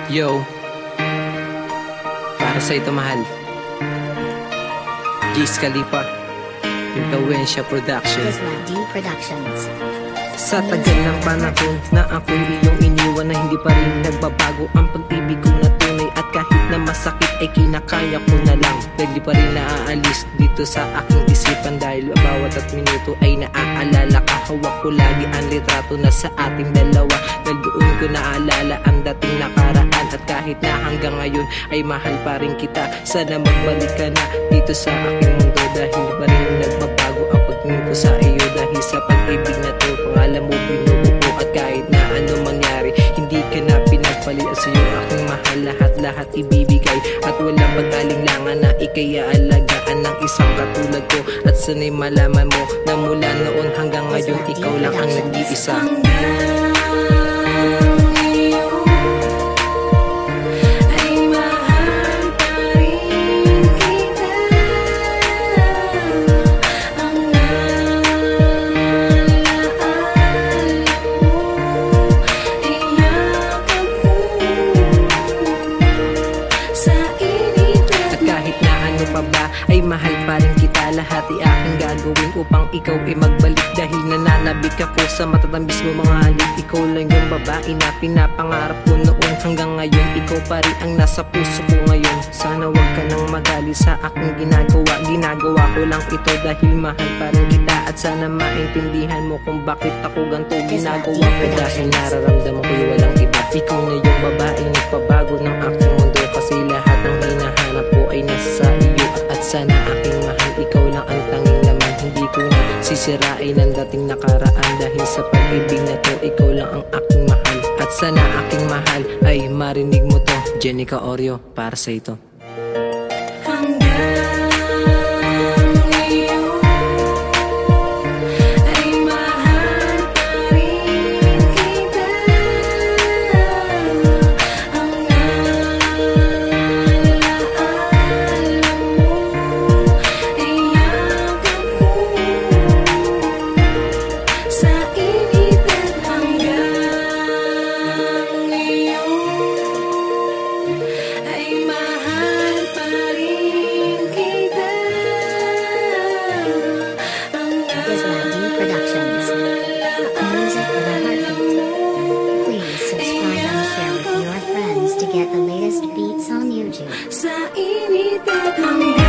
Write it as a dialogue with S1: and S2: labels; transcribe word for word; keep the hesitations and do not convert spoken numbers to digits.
S1: Yo, para sa ito mahal, Giz Khalifa, Influensya Productions.
S2: D Productions.
S1: Sa tagal ng panahon na ako'y iyong iniwan, na hindi pa rin nagbabago ang pag-ibig ko na tunay. At kahit na masakit ay kinakaya ko na lang, dahil di pa rin naaalis dito sa aking isipan. Dahil bawat at minuto ay naaalala ka. Hawak ko lagi ang litrato na sa ating dalawa, dahil doon ko naaalala ang dating nakaraan. At kahit na hanggang ngayon ay mahal pa rin kita, sana magbalik ka na dito sa aking mundo. Dahil di pa rin nagbabago ang pagtingin ko sa iyo, dahil sa pag-ibig na to pangalan mo binubuo. At kahit na ano mangyari, hindi ka na pinagpalitan sa iyo aking mahal. Lahat-lahat ibibigay at walang pag-alinlangan na ika'y aalagaan ng isang katulad ko. At sana'y malaman mo na mula noon hanggang ngayon ikaw lang ang nag-iisa. Ay mahal pa rin kita, lahat ay aking gagawin upang ikaw ay magbalik. Dahil nananabik ako sa matatambis mo mga halik. Ikaw lang yung babae na pinapangarap ko noon, hanggang ngayon ikaw pa rin ang nasa puso ko ngayon. Sana wag ka nang magalit sa aking ginagawa, ginagawa ko lang ito dahil mahal pa rin kita. At sana maintindihan mo kung bakit ako ganito ginagawa ko, dahil nararamdaman ko yung walang iba. Ikaw na yung babae nagpabago ng aking mundo, kasi lahat ng hinahanap ko ay nasa iyo. At sana aking mahal, ikaw lang ang tanging laman. Hindi ko na sisirain ang dating nakaraan, dahil sa pag-ibig na to ikaw lang ang aking mahal. At sana aking mahal ay marinig mo to. Jenica Oreo, para sa ito.
S2: Get the latest beats on YouTube.
S3: Sa init at hanggang